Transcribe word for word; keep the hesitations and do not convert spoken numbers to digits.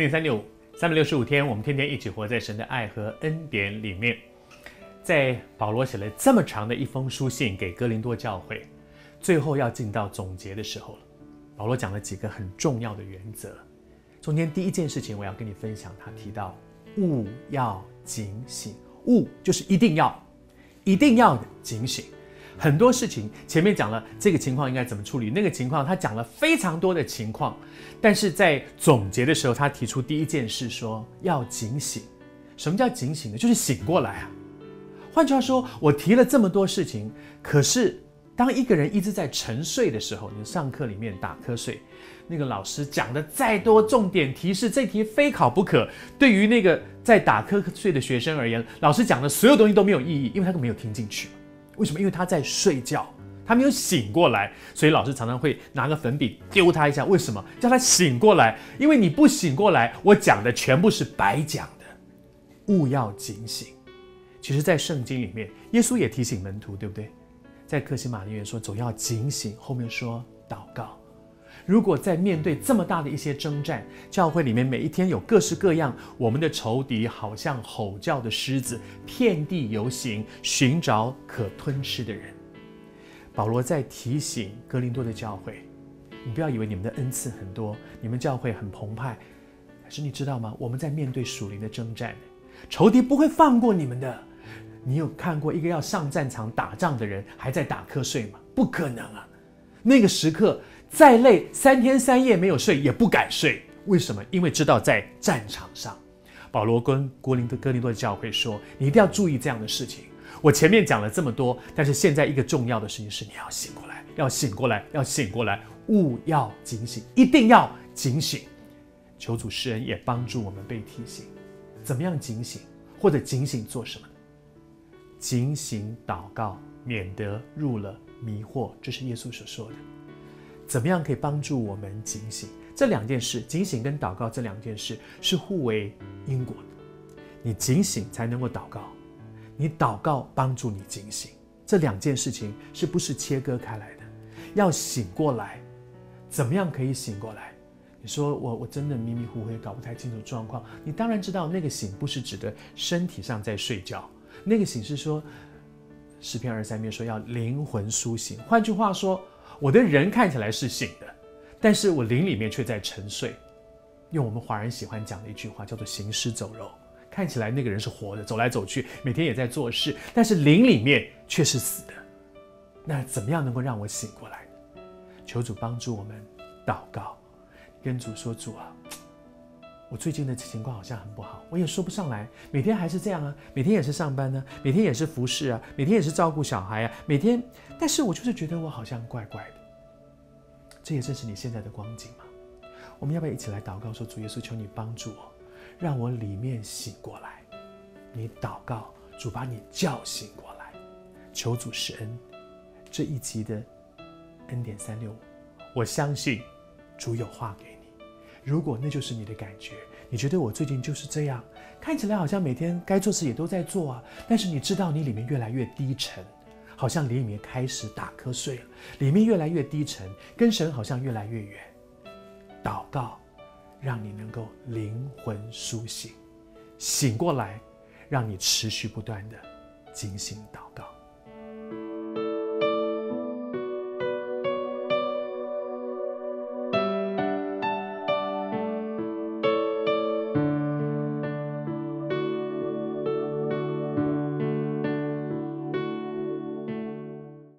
点三六五，三百六十五天，我们天天一起活在神的爱和恩典里面。在保罗写了这么长的一封书信给哥林多教会，最后要进到总结的时候了。保罗讲了几个很重要的原则，中间第一件事情我要跟你分享，他提到务要警醒，务就是一定要，一定要的警醒。很多事情前面讲了这个情况应该怎么处理，那个情况他讲了非常多的情况，但是在总结的时候他提出第一件事说要警醒。什么叫警醒呢？就是醒过来啊。换句话说，我提了这么多事情，可是当一个人一直在沉睡的时候，你上课里面打瞌睡，那个老师讲的再多重点提示，这题非考不可，对于那个在打瞌睡的学生而言，老师讲的所有东西都没有意义，因为他都没有听进去。为什么？因为他在睡觉，他没有醒过来，所以老师常常会拿个粉笔丢他一下。为什么？叫他醒过来，因为你不醒过来，我讲的全部是白讲的。务要警醒。其实在圣经里面，耶稣也提醒门徒，对不对？在客西马尼园说总要警醒，后面说祷告。如果在面对这么大的一些征战，教会里面每一天有各式各样我们的仇敌，好像吼叫的狮子，遍地游行，寻找可吞吃的人。保罗在提醒哥林多的教会，你不要以为你们的恩赐很多，你们教会很澎湃，可是你知道吗？我们在面对属灵的征战，仇敌不会放过你们的。你有看过一个要上战场打仗的人还在打瞌睡吗？不可能啊！那个时刻再累，三天三夜没有睡也不敢睡。为什么？因为知道在战场上。保罗跟哥林多哥林多的教会说，你一定要注意这样的事情。我前面讲了这么多，但是现在一个重要的事情是你要醒过来，要醒过来，要醒过来，务要警醒，一定要警醒。求主施恩也帮助我们被提醒，怎么样警醒，或者警醒做什么？警醒祷告，免得入了迷惑，这是耶稣所说的。怎么样可以帮助我们警醒？这两件事，警醒跟祷告这两件事是互为因果的。你警醒才能够祷告，你祷告帮助你警醒，这两件事情是不是切割开来的？要醒过来，怎么样可以醒过来？你说我我真的迷迷糊糊，搞不太清楚状况。你当然知道，那个醒不是指的身体上在睡觉。那个醒是说，诗篇二十三篇说要灵魂苏醒。换句话说，我的人看起来是醒的，但是我灵里面却在沉睡。用我们华人喜欢讲的一句话叫做行尸走肉，看起来那个人是活的，走来走去，每天也在做事，但是灵里面却是死的。那怎么样能够让我醒过来呢？求主帮助我们祷告，跟主说，主啊，我最近的情况好像很不好，我也说不上来，每天还是这样啊，每天也是上班呢、啊，每天也是服侍啊，每天也是照顾小孩啊，每天，但是我就是觉得我好像怪怪的。这也正是你现在的光景嘛。我们要不要一起来祷告说，主耶稣，求你帮助我，让我里面醒过来。你祷告，主把你叫醒过来，求主施恩。这一集的恩典三六五，我相信主有话给你。如果那就是你的感觉，你觉得我最近就是这样，看起来好像每天该做事也都在做啊，但是你知道你里面越来越低沉，好像里面开始打瞌睡了，里面越来越低沉，跟神好像越来越远。祷告让你能够灵魂苏醒，醒过来，让你持续不断的警醒祷告。